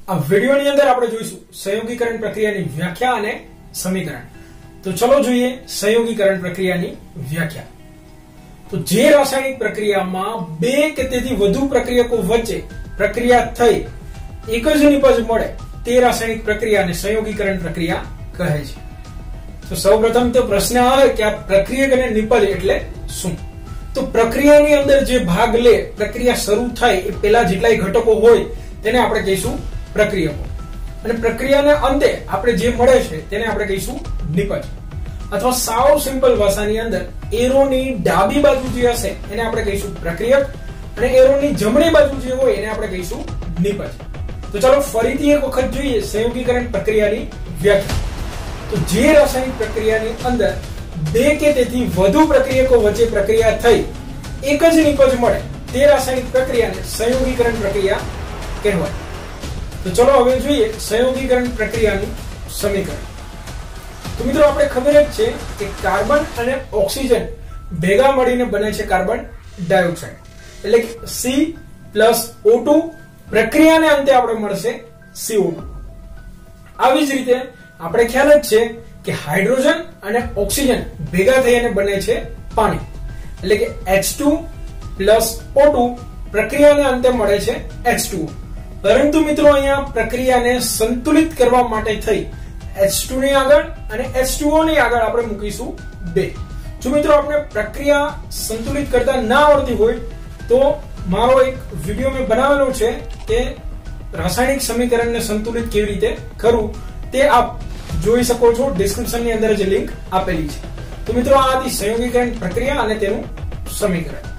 આ વિડિયોની અંદર આપણે જોઈશું સંયોગીકરણ પ્રક્રિયાની વ્યાખ્યા અને સમીકરણ। તો ચલો જોઈએ સંયોગીકરણ પ્રક્રિયાની વ્યાખ્યા। તો જે રાસાયણિક પ્રક્રિયામાં બે કે તેથી વધુ પ્રક્રિયકો વચ્ચે પ્રક્રિયા થઈ એક જ નિપજ મળે તે રાસાયણિક પ્રક્રિયાને સંયોગીકરણ પ્રક્રિયા કહે છે। તો સૌપ્રથમ તો પ્રશ્ન આવે કે આ પ્રક્રિયક અને નિપજ એટલે શું? તો પ્રક્રિયાની અંદર જે ભાગ લે, પ્રક્રિયા શરૂ થાય એ પેલા જેટલાય ઘટકો હોય તેને આપણે કહીશું પ્રક્રિયકો, અને પ્રક્રિયાને અંતે આપણે જે મળે છે તેને આપણે કહીશું નિપજ। અથવા સાવ સિમ્પલ ભાષાની અંદર એરોની ડાબી બાજુ જે હશે એને આપણે કહીશું પ્રક્રિયક, અને એરોની જમણી બાજુ જે હોય એને આપણે કહીશું નિપજ। તો ચાલો ફરીથી એક વખત જોઈએ સંયોગીકરણ પ્રક્રિયાની વ્યાખ્યા। તો જે રાસાયણિક પ્રક્રિયાની અંદર બે કે તેથી વધુ પ્રક્રિયકો વચ્ચે પ્રક્રિયા થઈ એક જ નિપજ મળે તે રાસાયણિક પ્રક્રિયાને સંયોગીકરણ પ્રક્રિયા કહેવાય। તો ચલો હવે જોઈએ સંયોગીકરણ પ્રક્રિયાનું સમીકરણ। તો મિત્રો આપણે ખબર જ છે કે કાર્બન અને ઓક્સિજન ભેગા મળીને બને છે કાર્બન ડાયોક્સાઇડ, એટલે કે C+O2, પ્રક્રિયાને અંતે આપણે મળશે CO2। આવી જ રીતે આપણે ખ્યાલ જ છે કે હાઇડ્રોજન અને ઓક્સિજન ભેગા થઈને બને છે પાણી, એટલે કે H2+O2, પ્રક્રિયાને અંતે મળે છે H2O। પરંતુ મિત્રો અહીંયા પ્રક્રિયાને સંતુલિત કરવા માટે થઈ H2 ની આગળ અને H2O ની આગળ આપણે મૂકીશું 2। જો મિત્રો આપણે પ્રક્રિયા સંતુલિત કરતા ના આવડતી હોય તો મારો એક વિડિયો મેં બનાવેલો છે કે રાસાયણિક સમીકરણને સંતુલિત કેવી રીતે કરવું તે આપ જોઈ શકો છો, ડિસ્ક્રિપ્શનની અંદર જે લિંક આપેલી છે। તો મિત્રો આ હતી સંયોગીકરણ પ્રક્રિયા અને તેનું સમીકરણ।